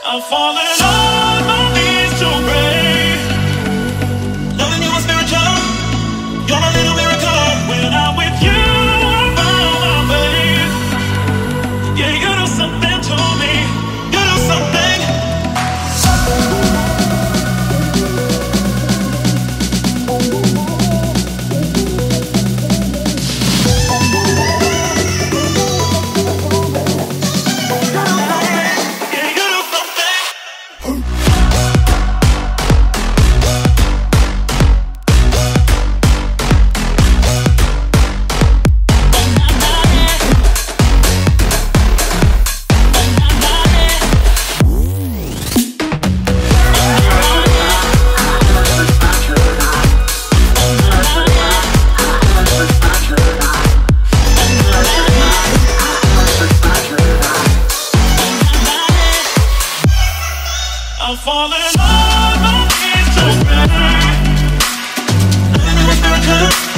I'm falling on my knees to pray. Loving you is spiritual. You're a little miracle. When I'm with you, I found my faith. Yeah, you do something to me. You do something. I'm falling on my knees to pray. Living in a spiritual.